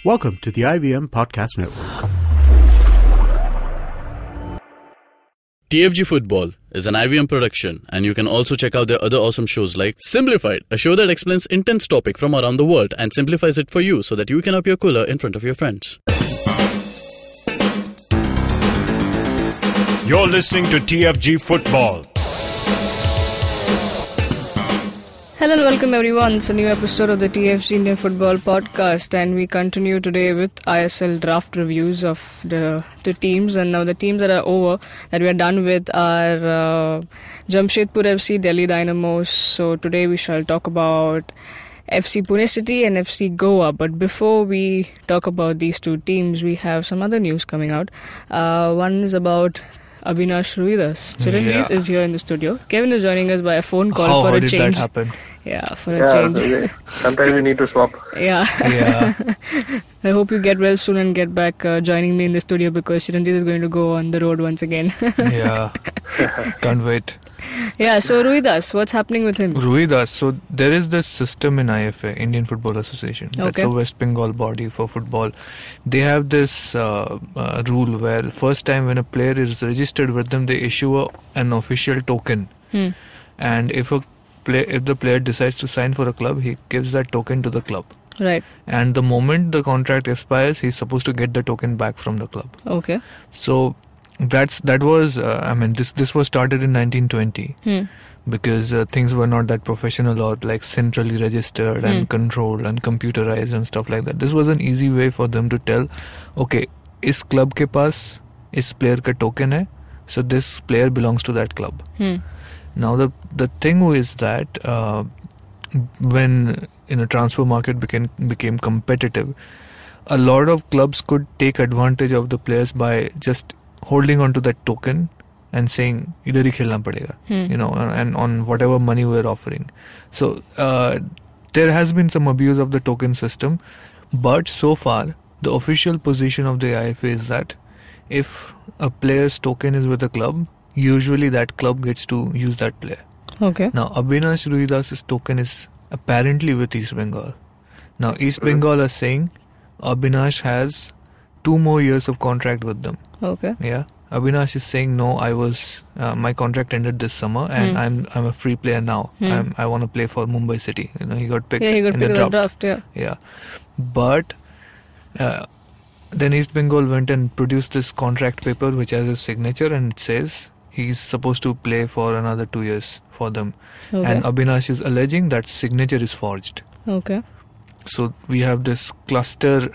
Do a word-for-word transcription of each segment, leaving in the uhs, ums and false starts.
Welcome to the I V M Podcast Network. T F G Football is an I V M production, and you can also check out their other awesome shows like Simplified, a show that explains intense topic from around the world and simplifies it for you so that you can appear cooler in front of your friends. You're listening to T F G Football. Hello and welcome everyone. It's a new episode of the T F G Indian Football Podcast, and we continue today with I S L draft reviews of the the teams. And now the teams that are over, that we are done with, are uh, Jamshedpur F C, Delhi Dynamos. So today we shall talk about F C Pune City and F C Goa. But before we talk about these two teams, we have some other news coming out. Uh, one is about Avinash Ruidas. Chiranjeet yeah. is here in the studio. Kevin is joining us by a phone call how, for how a did change. That happen? Yeah, for a yeah, change. Sometimes we need to swap. Yeah. Yeah. I hope you get well soon and get back uh, joining me in the studio, because Chiranjeet is going to go on the road once again. Yeah. Can't wait. Yeah, so Ruidas, what's happening with him? Ruidas, so there is this system in I F A, Indian Football Association. That's okay. a West Bengal body for football. They have this uh, uh, rule where first time when a player is registered with them, they issue a, an official token. Hmm. And if a play, if the player decides to sign for a club, he gives that token to the club. Right. And the moment the contract expires, he's supposed to get the token back from the club. Okay. So that's that was uh, I mean this this was started in nineteen twenty. Hmm. Because uh, things were not that professional or like centrally registered hmm. and controlled and computerized and stuff like that. This was an easy way for them to tell, okay, is club ke paas is player ka token hai, so this player belongs to that club. Hmm. Now the the thing is that uh, when in a transfer market became became competitive, a lot of clubs could take advantage of the players by just holding on to that token and saying idhar hi khelna padega, hmm. you know, and, and on whatever money we're offering. So uh, there has been some abuse of the token system, but so far the official position of the I F A is that if a player's token is with a club, usually that club gets to use that player. Okay. Now Avinash Ruidas's token is apparently with East Bengal. Now East Bengal are saying Avinash has two more years of contract with them. Okay. Yeah. Avinash is saying no. I was uh, my contract ended this summer, and hmm. I'm I'm a free player now. Hmm. I'm, I want to play for Mumbai City. You know, he got picked. Yeah, he got in picked the in draft. the draft. Yeah. Yeah, but uh, then East Bengal went and produced this contract paper which has his signature, and it says he's supposed to play for another two years for them. Okay. And Avinash is alleging that signature is forged. Okay. So we have this cluster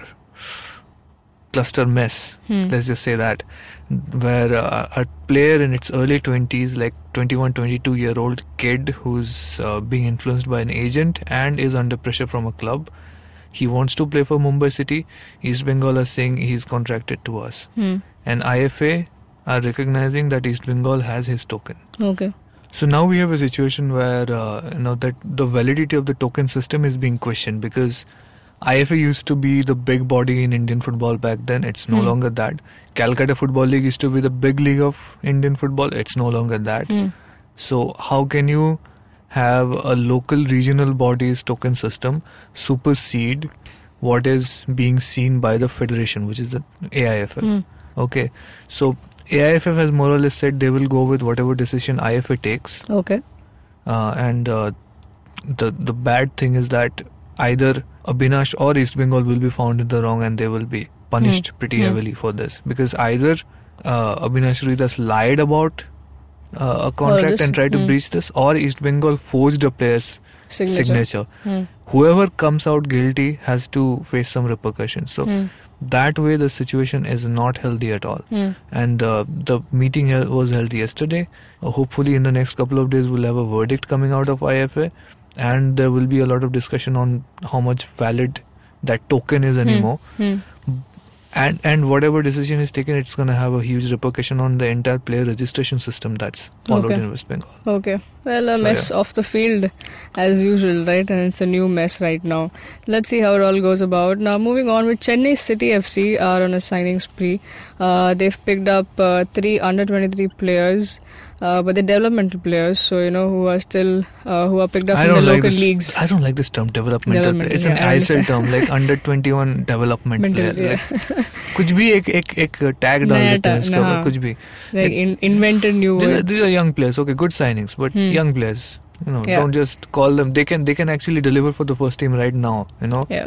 cluster mess, hmm. let's just say that, where uh, a player in its early twenties, like twenty-one, twenty-two year old kid who's uh, being influenced by an agent and is under pressure from a club, he wants to play for Mumbai City. East Bengal are saying he's contracted to us. Hmm. And I F A are recognizing that East Bengal has his token. Okay. So now we have a situation where uh, you know that the validity of the token system is being questioned, because I F A used to be the big body in Indian football back then. It's no hmm. longer that. Calcutta Football League used to be the big league of Indian football. It's no longer that. Hmm. So how can you have a local regional body's token system supersede what is being seen by the federation, which is the A I F F? Hmm. Okay. So A I F F has more or less said they will go with whatever decision I F A takes. Okay. Uh, and uh, the the bad thing is that either Avinash or East Bengal will be found in the wrong, and they will be punished hmm. pretty hmm. heavily for this, because either uh, Avinash Ruidas lied about uh, a contract this, and tried to hmm. breach this, or East Bengal forged a player's Signature. signature. Hmm. Whoever comes out guilty has to face some repercussions. So Hmm. that way the situation is not healthy at all. Hmm. And uh, the meeting hel- was held yesterday. Uh, hopefully in the next couple of days we'll have a verdict coming out of I F A, and there will be a lot of discussion on how much valid that token is anymore. Hmm. And and whatever decision is taken, it's going to have a huge repercussion on the entire player registration system that's followed Okay. in West Bengal. Okay. Well, a So, mess yeah. off the field as usual, right? And it's a new mess right now. Let's see how it all goes about. Now, moving on with Chennai City F C are on a signing spree. Uh, they've picked up uh, three under twenty-three players, uh, but they're developmental players, so you know who are still uh, who are picked up I from the don't like local this. leagues. I don't like this term developmental. Developmental, Player. It's an yeah, I I S L understand. term, like under twenty-one development Mental, player. yeah. Like, कुछ भी एक एक एक tag डाल नया देते हैं ta- इसके ऊपर हाँ. कुछ भी. Like in, invented new These are, words. these are young players. Okay, good signings, but Hmm. young players. You know, Yeah. don't just call them. They can they can actually deliver for the first team right now. You know. Yeah.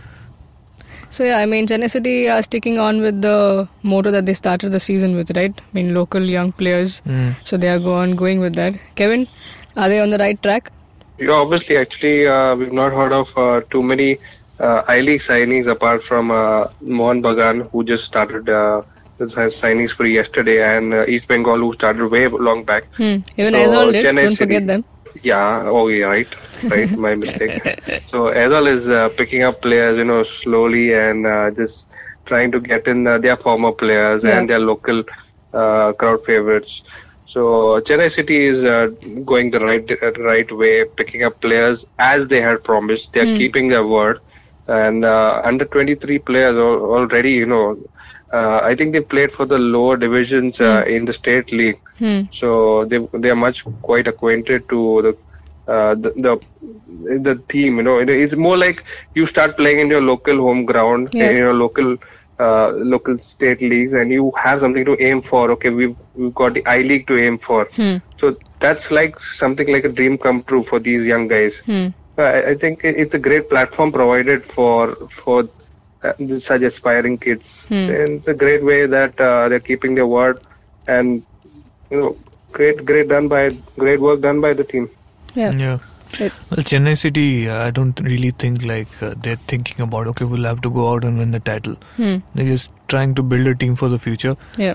So yeah, I mean, Chennai City are sticking on with the motto that they started the season with, right? I mean, local young players. Mm. So they are go on going with that. Kevin, are they on the right track? Yeah, obviously, actually, uh, we've not heard of uh, too many uh, I-League signings apart from uh, Mohan Bagan, who just started uh, his signings for yesterday, and uh, East Bengal, who started way long back. Hmm. Even So, Aizal did. Chennai Don't City- forget them. Yeah, oh yeah, right, right, my mistake. So Aizal is uh, picking up players, you know, slowly and uh, just trying to get in uh, their former players Yeah. and their local uh, crowd favorites. So Chennai City is uh, going the right uh, right way, picking up players as they had promised. They are Hmm. keeping their word, and uh, under twenty-three players al- already, you know. Uh, I think they played for the lower divisions uh, in the state league. Hmm. So they they are much quite acquainted to the uh, the, the the team. You know, It- it's more like you start playing in your local home ground, Yeah. in your local uh, local state leagues, and you have something to aim for. Okay, we've we've got the I League to aim for. Hmm. So that's like something like a dream come true for these young guys. Hmm. I, I think it- it's a great platform provided for for uh, such aspiring kids. Hmm. And it's a great way that uh, they're keeping their word, and you know, great great done by great work done by the team. Yeah. Yeah. It- Well, Chennai City, uh, I don't really think like uh, they're thinking about, okay, we'll have to go out and win the title. Hmm. They're just trying to build a team for the future. Yeah.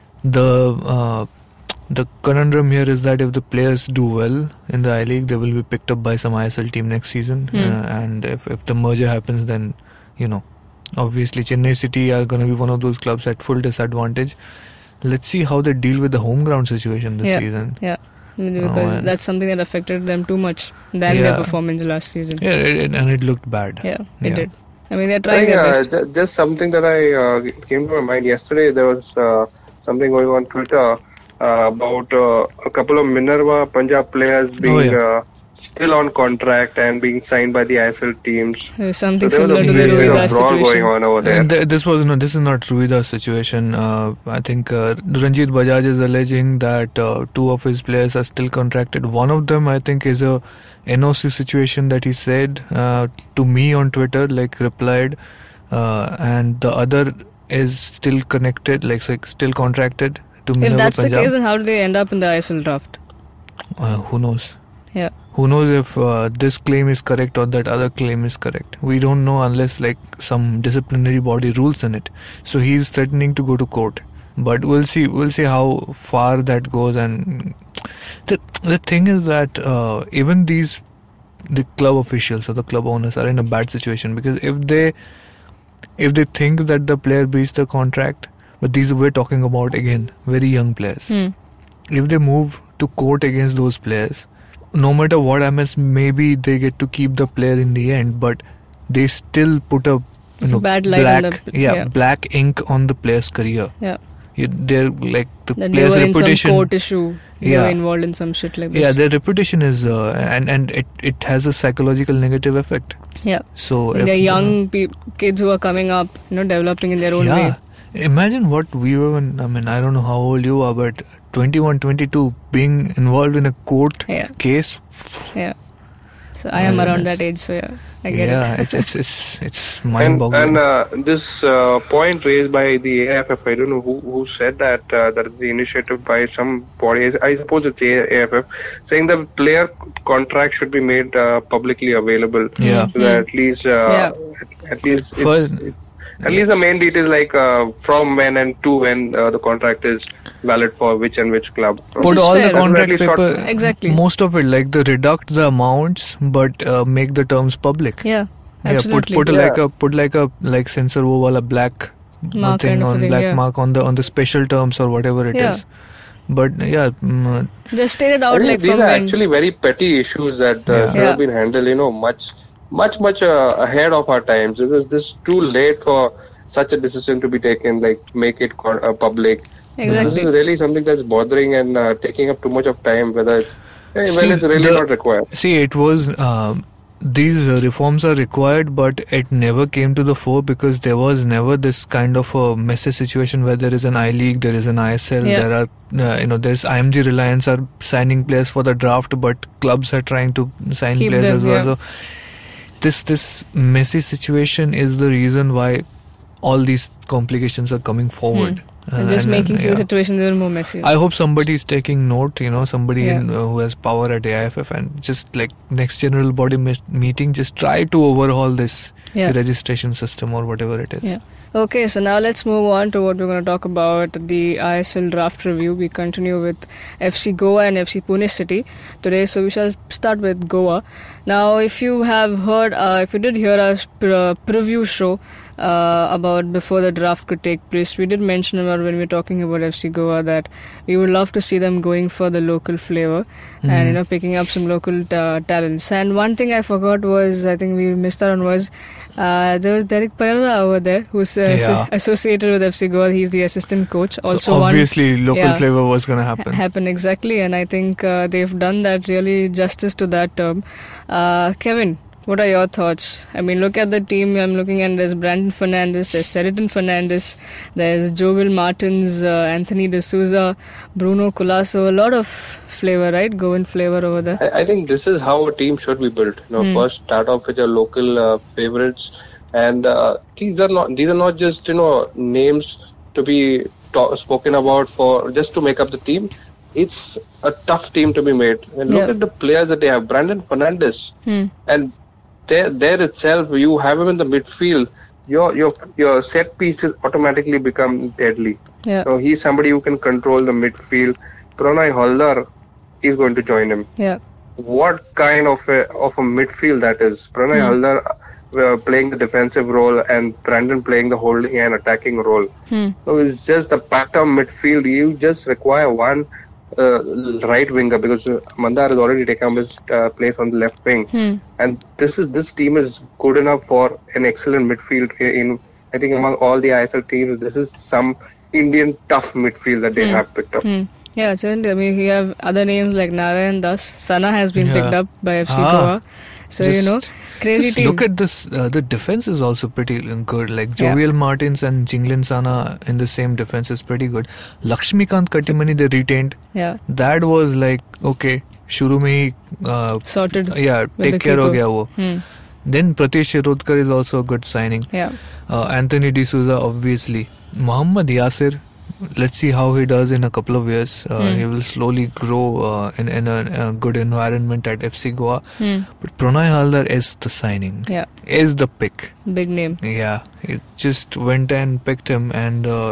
The uh, the conundrum here is that if the players do well in the I League, they will be picked up by some I S L team next season. Hmm. Uh, and if, if the merger happens, then, you know, obviously Chennai City are going to be one of those clubs at full disadvantage. Let's see how they deal with the home ground situation this Yeah. season. Yeah. Because man. that's something that affected them too much than their Yeah. performance last season. Yeah, it, it- and it looked bad. Yeah, it Yeah. did. I mean, they're I trying think, their uh, best. ju- just something that I uh, came to my mind yesterday. There was uh, something going on Twitter uh, about uh, a couple of Minerva Punjab players being Oh, yeah. uh, still on contract and being signed by the I S L teams. There's something So there was similar a to the bit of Rohidas brawl situation. going on over there. And th- this was no, this is not Ruida's situation. Uh, I think uh, Ranjit Bajaj is alleging that uh, two of his players are still contracted. One of them, I think, is a N O C situation that he said uh, to me on Twitter, like replied, uh, and the other is still connected, like, like still contracted to Minerva If that's the Punjab. case, then how do they end up in the I S L draft? Uh, who knows? Yeah. Who knows if uh, this claim is correct or that other claim is correct? We don't know unless like some disciplinary body rules in it. So he's threatening to go to court. But we'll see. We'll see how far that goes. And the the thing is that uh, even these the club officials or the club owners are in a bad situation, because if they if they think that the player breached the contract, but these we're talking about again very young players. Hmm. If they move to court against those players, no matter what happens, maybe they get to keep the player in the end, but they still put a you It's a know, bad light on black, the- yeah, yeah. black ink on the player's career. Yeah. You, they're like the That they player's were in some reputation. court issue. They Yeah. were involved in some shit like this. Yeah, their reputation is, uh, and and it it has a psychological negative effect. Yeah. So And if, they're you know, young pe- kids who are coming up, you know, developing in their own yeah. way. Imagine what we were when, I mean, I don't know how old you are, but twenty-one, twenty-two, being involved in a court Yeah. case. Yeah. So I am My around goodness. that age, so yeah, I get yeah, it. it's, it's it's it's And, mind-boggling. and uh, this uh, point raised by the A F F, I don't know who, who said that, uh, that is the initiative by some body, I suppose it's A F F, saying the player contract should be made uh, publicly available. Yeah. So that at least, uh, Yeah. at, at least, it's, First- it's, at least the main details like uh, from when and to when uh, the contract is valid for which and which club. Put is all fair. the contract Definitely short- paper, Exactly. most of it, like the reduct the amounts, but uh, make the terms public. Yeah. Yeah, put Absolutely. put a, Yeah. like a put like a like censor wo wala black Mark thing kind of a on thing, black yeah. mark on the on the special terms or whatever it is. Yeah. But yeah, mm, Just state it I out think like these from are when. actually very petty issues that uh, Yeah. should Yeah. have been handled, you know, much, much, much uh, ahead of our times. It was this too late for such a decision to be taken, like make it co- uh, public. Exactly. This is really something that's bothering and uh, taking up too much of time, whether it's eh, when See, it's really the- not required. see, it was um, these uh, reforms are required, but it never came to the fore because there was never this kind of a messy situation where there is an I League, there is an I S L, Yeah. there are uh, you know, there's I M G Reliance are signing players for the draft, but clubs are trying to sign Keep players them, as well. yeah. So this this messy situation is the reason why all these complications are coming forward. And Uh, just and, uh, making the yeah. situation a little more messy. I hope somebody is taking note, you know, somebody Yeah. in, uh, who has power at A I F F, and just like next general body me- meeting, just try to overhaul this Yeah. registration system or whatever it is. Yeah. Okay, so now let's move on to what we're going to talk about, the I S L draft review. We continue with F C Goa and F C Pune City today, so we shall start with Goa. Now, if you have heard, uh, if you did hear our pre- preview show uh, about before the draft could take place, we did mention about when we were talking about F C Goa that we would love to see them going for the local flavor and, you know, picking up some local ta- talents. And one thing I forgot was, I think we missed out on was, uh, there was Derek Pereira over there who's uh, Yeah. asso- associated with F C Goa. He's the assistant coach. Also, So one obviously, local yeah. flavor was going to happen. happen exactly, and I think uh, they've done that really justice to that term. Uh, Kevin, what are your thoughts? I mean, look at the team. I'm looking at there's Brandon Fernandez, there's Sheridan Fernandez, there's Joel Martins, uh, Anthony D'Souza, Bruno Colasso. A lot of flavor, right? Goan flavor over there. I, I think this is how a team should be built. You know, Hmm. first start off with your local uh, favorites, and uh, these are not these are not just, you know, names to be ta- spoken about for just to make up the team. It's a tough team to be made. And look Yeah. at the players that they have. Brandon Fernandez, Hmm. and there there itself, you have him in the midfield. Your your your set pieces automatically become deadly. Yeah. So he's somebody who can control the midfield. Pranay Haldar is going to join him. Yeah. What kind of a of a midfield that is? Pranay Hmm. Haldar uh, playing the defensive role and Brandon playing the holding and attacking role. Hmm. So it's just a packed-up midfield. You just require one uh, right winger because uh, Mandar has already taken up his uh, place on the left wing. Hmm. And this is this team is good enough for an excellent midfield. In I think among all the I S L teams, this is some Indian tough midfield that they Hmm. have picked up. Hmm. Yeah, so I mean, you have other names like Narayan Das. Sana has been Yeah. picked up by F C Ah. Goa. So, you know, Just- crazy Just team. look at this. Uh, the defense is also pretty good. Like Yeah. Jovial Martins and Jinglin Sana in the same defense is pretty good. Lakshmikant Katimani they retained. Yeah, That was like okay. शुरू में ही uh, sorted. yeah with take the care हो keeper. गया वो. Hmm. Then Pratish Shirodkar is also a good signing. Yeah. Uh, Anthony D'Souza, obviously. Muhammad Yasir, let's see how he does in a couple of years. Uh, Hmm. He will slowly grow uh, in, in a, a good environment at F C Goa. Hmm. But Pranay Haldar is the signing, Yeah, is the pick. big name. Yeah, he just went and picked him, and uh,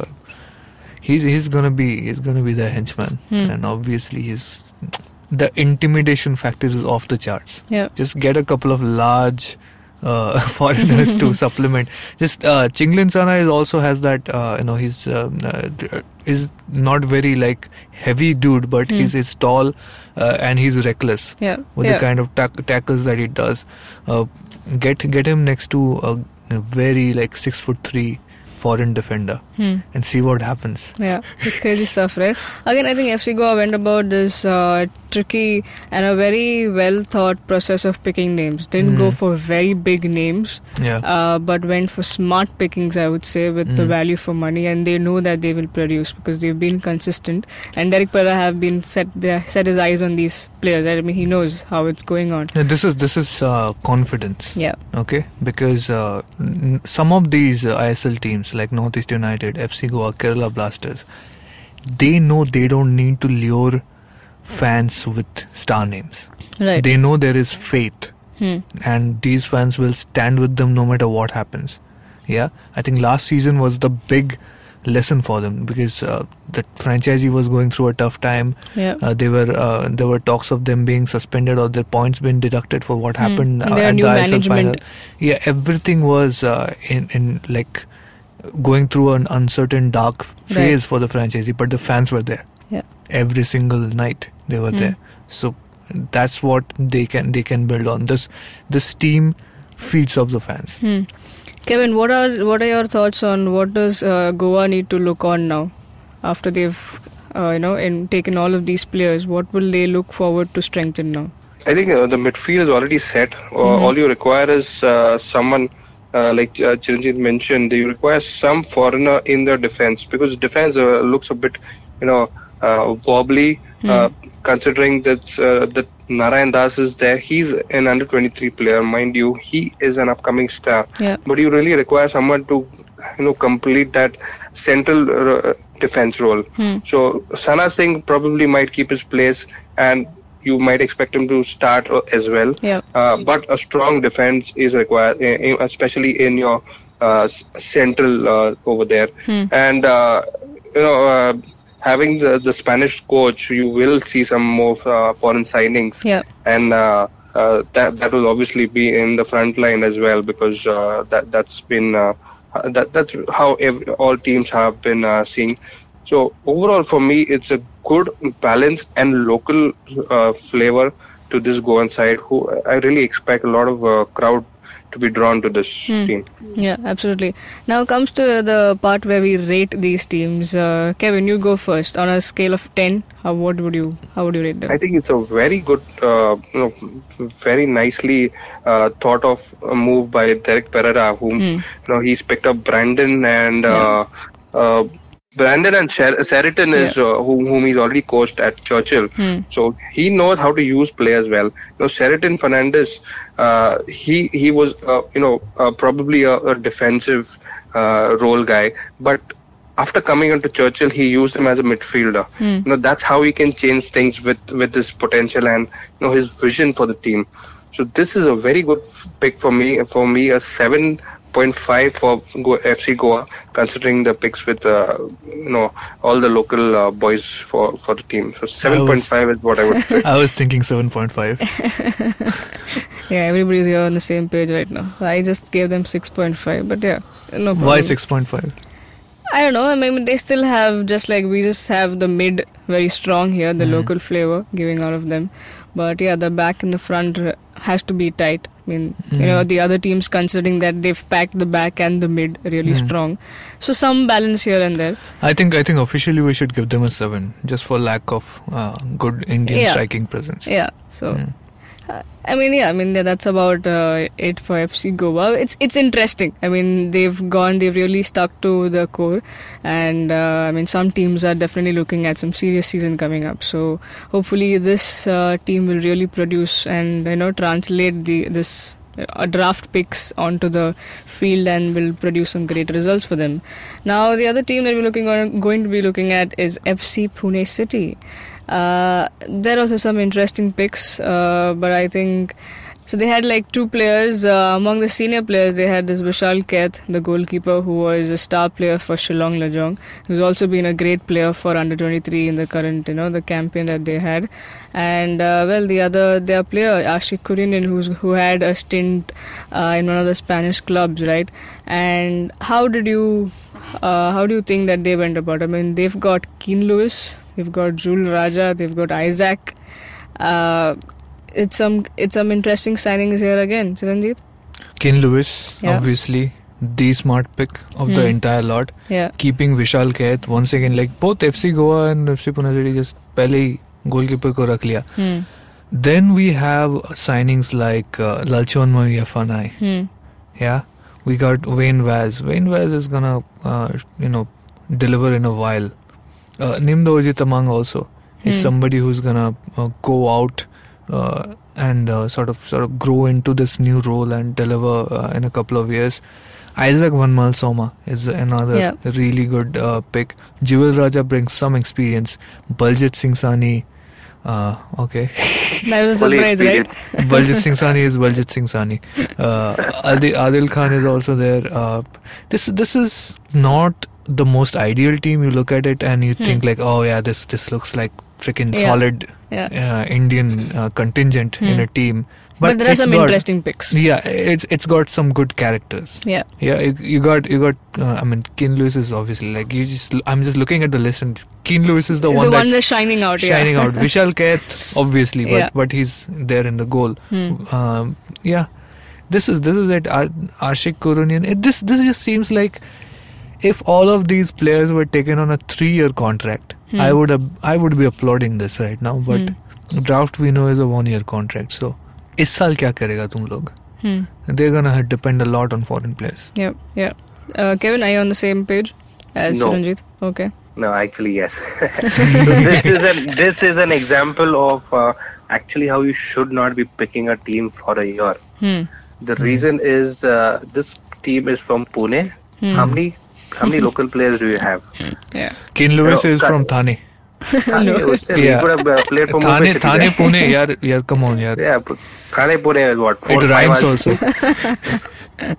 he's he's gonna be he's gonna be the henchman, Hmm. and obviously he's the intimidation factor is off the charts. Yeah. Just get a couple of large uh, foreigners to supplement. Just uh, Chinglin Sana is also has that uh, you know he's um, uh, is not very like heavy dude, but Hmm. he's he's tall uh, and he's reckless Yeah. with yeah. the kind of tack- tackles that he does. Uh, get get him next to a, a very like six foot three foreign defender Hmm. and see what happens. Yeah, crazy stuff, right? Again, I think F C Goa went about this uh, tricky and a very well thought process of picking names. Didn't go Mm. for very big names, Yeah. uh, but went for smart pickings, I would say, with the Mm. value for money, and they know that they will produce because they've been consistent. And Derek Pereira have been set they set his eyes on these players. I mean, he knows how it's going on. Yeah, this is this is uh, confidence. Yeah, Okay, because uh, n- some of these uh, I S L teams like Northeast United, F C Goa, Kerala Blasters, they know they don't need to lure fans with star names. right. They know there is faith, Hmm. and these fans will stand with them no matter what happens. Yeah, I think last season was the big lesson for them because uh, the franchisee was going through a tough time. Yeah. Uh, they were uh, there were talks of them being suspended or their points being deducted for what happened And uh, their at new the I S L final. management. Yeah, everything was uh, in in like going through an uncertain dark phase Right. for the franchisee, but the fans were there. Yeah. Every single night they were Hmm. there. So that's what they can they can build on. This this team feeds off the fans. Hmm. Kevin, what are what are your thoughts on what does uh, Goa need to look on now after they've uh, you know in, taken all of these players? What will they look forward to strengthen now? I think uh, the midfield is already set. Uh, Mhm. All you require is uh, someone, uh, like uh, Chiranjeev mentioned, you require some foreigner in the defense, because defense uh, looks a bit, you know, uh, wobbly. Uh, considering that uh, that Narayan Das is there, he's an under twenty-three player, mind you. He is an upcoming star, Yeah. but you really require someone to, you know, complete that central uh, defense role. Hmm. So Sana Singh probably might keep his place, and you might expect him to start uh, as well. Yeah. Uh, but a strong defense is required, eh, eh, especially in your uh, s- central uh, over there. Hmm. And uh, you know, uh, having the, the Spanish coach, you will see some more uh, foreign signings. Yeah. And uh, uh, that that will obviously be in the front line as well, because uh, that that's been uh, that that's how every, all teams have been uh, seeing. So overall, for me, it's a good balance and local uh, flavor to this Goan side, who I really expect a lot of uh, crowd to be drawn to this Hmm. team. Yeah, absolutely. Now comes to the part where we rate these teams. Uh, Kevin, you go first. On a scale of ten, how what would you how would you rate them? I think it's a very good, uh, you know, very nicely uh, thought of a move by Derek Pereira, whom Hmm. you know he's picked up Brandon and uh, uh, Brandon and Sher- Sheraton is uh, whom, whom he's already coached at Churchill. Hmm. So he knows how to use players well. You know, Sheraton Fernandez, uh, he he was uh, you know uh, probably a, a defensive uh, role guy, but after coming into Churchill, he used him as a midfielder. Hmm. You know, that's how he can change things with with his potential and you know his vision for the team. So this is a very good pick for me. For me, a seven point five for Go- F C Goa, considering the picks with uh, you know all the local uh, boys for for the team. So seven point five is what I would say. I was thinking seven point five. Yeah, everybody's here on the same page right now. I just gave them six point five, but yeah, no problem. Why six point five? I don't know. I mean, they still have, just like we just have the mid very strong here, the Mhm. local flavor giving out of them. But yeah, the back and the front uh, has to be tight. I mean, you know, Mhm. the other teams considering that they've packed the back and the mid really Mhm. strong. So some balance here and there. I think I think officially we should give them a seven, just for lack of uh, good Indian Yeah. striking presence. Yeah. So. Mm. Uh, I mean, yeah, I mean, yeah, that's about uh, it for F C Goa. It's it's interesting. I mean, they've gone, they've really stuck to the core. And, uh, I mean, some teams are definitely looking at some serious season coming up. So, hopefully this uh, team will really produce and, you know, translate the this uh, draft picks onto the field and will produce some great results for them. Now, the other team that we're looking on, going to be looking at is F C Pune City. Uh, there are also some interesting picks, uh, but I think so. They had like two players uh, among the senior players. They had this Vishal Kaith, the goalkeeper, who was a star player for Shillong Lajong, who's also been a great player for under twenty-three in the current, you know, the campaign that they had. And uh, well, the other their player Ashik Kurinin, who's who had a stint uh, in one of the Spanish clubs, right? And how did you? Uh, how do you think that they went about? I mean, they've got Keen Lewis, they've got Jul Raja, they've got Isaac. Uh, it's some it's some interesting signings here again, Chiranjeev. Ken Lewis, Yeah. obviously the smart pick of the Hmm. entire lot. Yeah, Keeping Vishal Kaith once again, like both F C Goa and F C Pune City just पहले ही goalkeeper को रख लिया. hmm. Then we have signings like uh, Lalchon Moyafanai. Hmm. Yeah, we got Wayne Vaz. Wayne Vaz is gonna, uh, you know, deliver in a while. Uh, Nimdorji Tamang also is Hmm. somebody who's gonna uh, go out uh, and uh, sort of sort of grow into this new role and deliver uh, in a couple of years. Isaac Vanmal Soma is another Yeah. really good uh, pick. Jewel Raja brings some experience. Baljit Singh Sani, uh, okay. That was a Only surprise, right? experience. Baljit Singh Sani is Baljit Singh Sani. Uh, Adil, Adil Khan is also there. Uh, this this is not the most ideal team. You look at it and you think like, oh yeah, this this looks like freaking Yeah. solid Yeah. uh, Indian uh, contingent in Hmm. a team. But there are it's some got- interesting picks. Yeah, it's it's got some good characters. Yeah. Yeah, you, you got you got. Uh, I mean, Keane Lewis is obviously like you just. I'm just looking at the list, and Keane Lewis is the It's one the one that's that's shining out. shining yeah. out. Vishal Kaith, obviously, but Yeah. but he's there in the goal. Hmm. Um, yeah, this is this is it. Ar- Ashik Kurunian. It, this this just seems like if all of these players were taken on a three-year contract, Hmm. I would have I would be applauding this right now. But Hmm. draft we know is a one-year contract, so इस साल क्या करेगा तुम लोग? Hmm. They're gonna depend a lot on foreign players. Yeah, yeah. Uh, Kevin, are you on the same page as No. Chiranjit? Okay. No, actually, yes. So this is an this is an example of uh, actually how you should not be picking a team for a year. Hmm. The reason is uh, this team is from Pune. Hmm. How many how many local players do you have? Yeah. Keane Lewis No, is Ka- from Thane. Thane, still, Yeah. He could have uh, played for Thane, Mumbai City. Thane, there. Pune. यार, यार, come on, यार. Yeah, but Thane Pune is what four It five rhymes hours. also.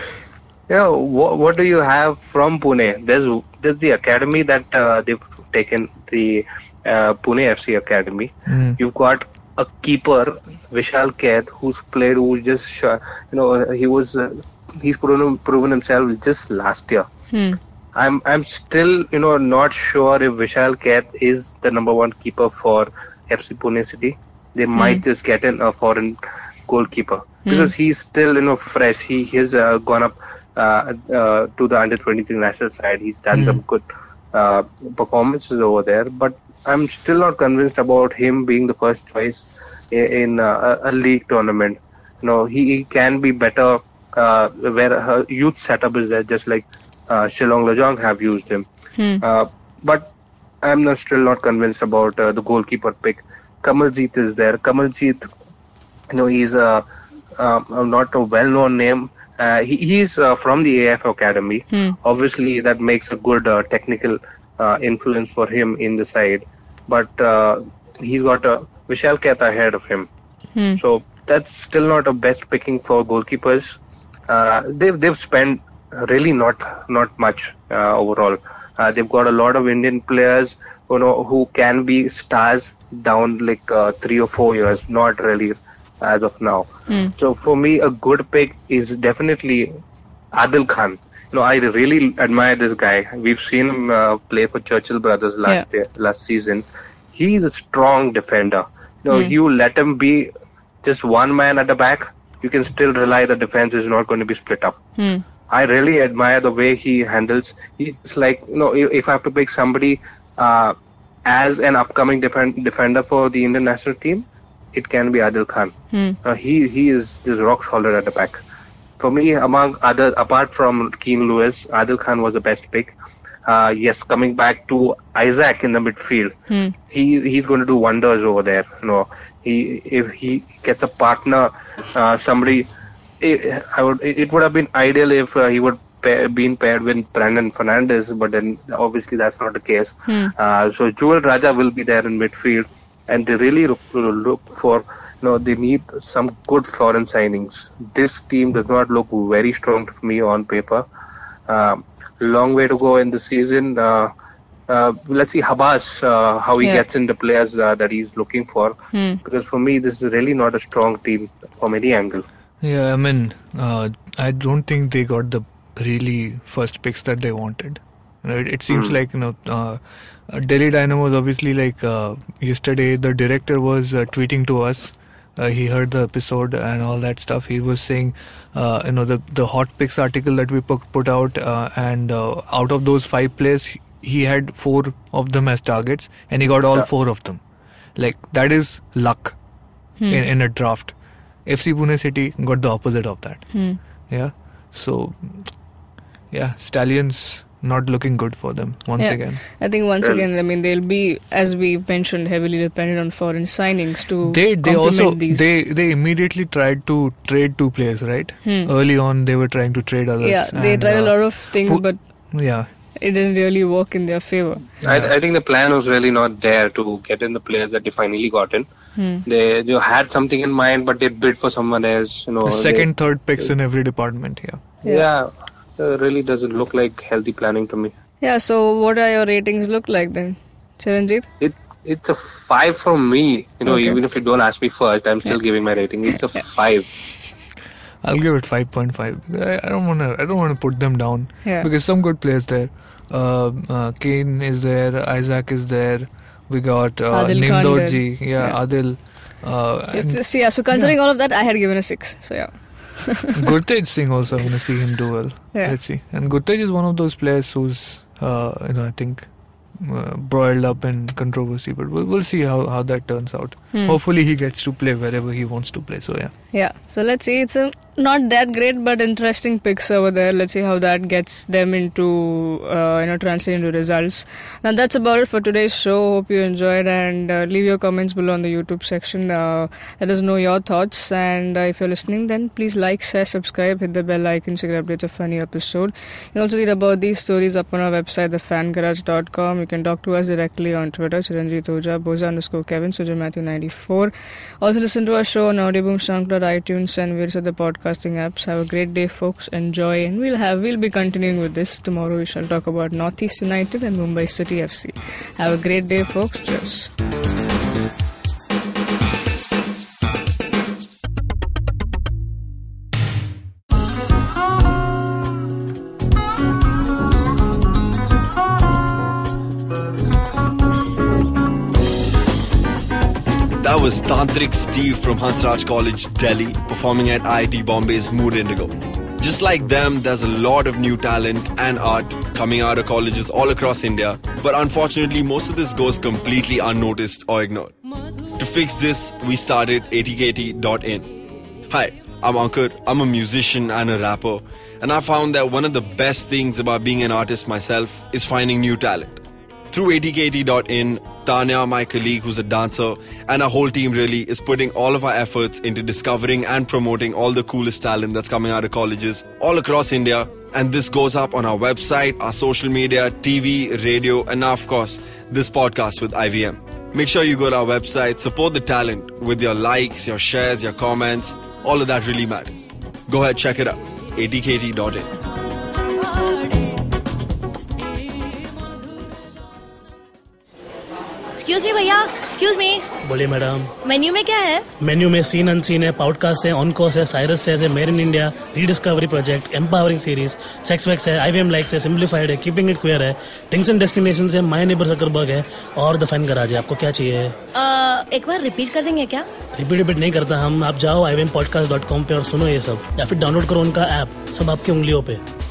Yeah, what, what do you have from Pune? There's there's the academy that uh, they've taken, the uh, Pune F C academy. Mm. You've got a keeper, Vishal Kaith, who's played, who just uh, you know he was uh, he's proven proven himself just last year. Hmm. I'm I'm still you know not sure if Vishal Kaith is the number one keeper for F C Pune City. They might just get in a foreign goalkeeper because he's still you know fresh. He has uh, gone up uh, uh, to the under twenty-three national side. He's done some good uh, performances over there, but I'm still not convinced about him being the first choice in, in uh, a, a league tournament. You know, he, he can be better uh, where a youth setup is there, just like uh, Shillong Lajong have used him. Hmm. Uh, but I'm not, still not convinced about uh, the goalkeeper pick. Kamaljeet is there. Kamaljeet, you know, he's a uh, not a well-known name. Uh, he, he's uh, from the A F Academy. Hmm. Obviously, that makes a good uh, technical uh, influence for him in the side. But uh, he's got a Vishal Kaith ahead of him. Hmm. So that's still not a best picking for goalkeepers. Uh, they've they've spent really not not much uh, overall. Uh, they've got a lot of Indian players, you know, who can be stars down like uh, three or four years. Not really as of now. Hmm. So for me, a good pick is definitely Adil Khan. You know, I really admire this guy. We've seen him uh, play for Churchill Brothers last year, last season. He's a strong defender. You know, Hmm. you let him be just one man at the back, you can still rely the defense is not going to be split up. Hmm. I really admire the way he handles. It's like, you know, if if I have to pick somebody uh, as an upcoming defend, defender for the Indian national team, it can be Adil Khan. Hmm. Uh, he he is just rock solid at the back. For me, among other, apart from Keane Lewis, Adil Khan was the best pick. Uh, yes, coming back to Isaac in the midfield, Hmm. he he's going to do wonders over there. You know, he if he gets a partner, uh, somebody, it, I would it would have been ideal if uh, he would pair, been paired with Brandon Fernandez, but then obviously that's not the case. Hmm. Uh, so Joel Raja will be there in midfield, and they really look, look for. You know, they need some good foreign signings. This team does not look very strong to me on paper. Um, long way to go in the season. Uh, uh, let's see Habas, uh, how he Yeah. gets in the players uh, that he's looking for. Hmm. Because for me, this is really not a strong team from any angle. Yeah, I mean, uh, I don't think they got the really first picks that they wanted. You know, it, it seems Hmm. like, you know, uh, uh, Delhi Dynamos obviously, like uh, yesterday, the director was uh, tweeting to us. Uh, he heard the episode and all that stuff. He was saying, uh, you know, the the hot picks article that we put, put out, uh, and uh, out of those five players, he, he had four of them as targets, and he got all Yeah. four of them. Like, that is luck Hmm. in, in a draft. F C Pune City got the opposite of that. Hmm. Yeah. So, yeah, Stallions not looking good for them once Yeah. again. I think once Well- again, I mean, they'll be, as we mentioned, heavily dependent on foreign signings to They they complement also these. they they immediately tried to trade two players, right? Hmm. Early on, they were trying to trade others. yeah, they and, tried a uh, lot of things, pu- but Yeah. it didn't really work in their favor. I, I think the plan was really not there to get in the players that they finally got in. Hmm. They, they had something in mind, but they bid for someone else. You know, The they- second, third picks in every department. Yeah. Yeah. yeah, uh, really doesn't look like healthy planning to me. Yeah, so what are your ratings look like then, Chiranjit? It It's a five from me. You know, Okay. even if you don't ask me first, I'm still giving my rating. It's a five. I'll give it five point five. I, I don't want to. I don't want to put them down Yeah. because some good players there. Uh, uh, Kane is there. Isaac is there. We got uh, Adil Neem Khan Dorji. there. Yeah, Yeah. Adil. Uh, It's and just- yeah, so considering all of that, I had given a six. So yeah. Gurtej Singh also. I'm gonna see him do well. Yeah. Let's see. And Gurtej is one of those players who's, uh, you know, I think. Uh, broiled up in controversy, but we'll, we'll see how, how that turns out. Hmm. Hopefully he gets to play wherever he wants to play, so yeah. Yeah, so let's see. It's a not that great, but interesting picks over there. Let's see how that gets them into, uh, you know, translate into results. Now that's about it for today's show. Hope you enjoyed, and uh, leave your comments below in the YouTube section. Uh, let us know your thoughts, and uh, if you're listening, then please like, share, subscribe, hit the bell icon so you get updates of any episode. You can also read about these stories up on our website, the fan garage dot com. You can talk to us directly on Twitter, Chiranjit Oja, Boza underscore Kevin, Suja Matthew ninety-four. Also listen to our show on Audioboom, SoundCloud, iTunes, and various other podcasting apps. Have a great day, folks. Enjoy, and we'll have we'll be continuing with this tomorrow. We shall talk about Northeast United and Mumbai City F C. Have a great day, folks. Cheers. That was Tantrik Steve from Hansraj College, Delhi, performing at I I T Bombay's Mood Indigo. Just like them, there's a lot of new talent and art coming out of colleges all across India, but unfortunately most of this goes completely unnoticed or ignored. To fix this, we started A T K T dot in. Hi, I'm Ankur, I'm a musician and a rapper, and I found that one of the best things about being an artist myself is finding new talent. Through A T K T dot in, Tanya, my colleague who's a dancer, and our whole team really is putting all of our efforts into discovering and promoting all the coolest talent that's coming out of colleges all across India. And this goes up on our website, our social media, T V, radio, and now, of course, this podcast with I V M. Make sure you go to our website, support the talent with your likes, your shares, your comments. All of that really matters. Go ahead, check it out. A T K T dot in. Excuse me भैया, excuse मी, बोलिए madam. Menu में क्या है? Menu में seen unseen है, podcast है, on course है, Cyrus says है, made in India, rediscovery project, empowering series, sex wax है, आईवीएम लाइक्स है, सिंप्लीफाइड है, कीपिंग इट क्वियर है, थिंग्स एंड डेस्टिनेशंस है, माय नेबर जकरबर्ग है और द फैन गराज है। आपको क्या चाहिए? आ, एक बार रिपीट कर देंगे क्या? रिपीट रिपीट नहीं करता हम। आप जाओ I V M podcast dot com पे और सुनो ये सब, या फिर डाउनलोड करो उनका ऐप, सब आपकी उंगलियों पे।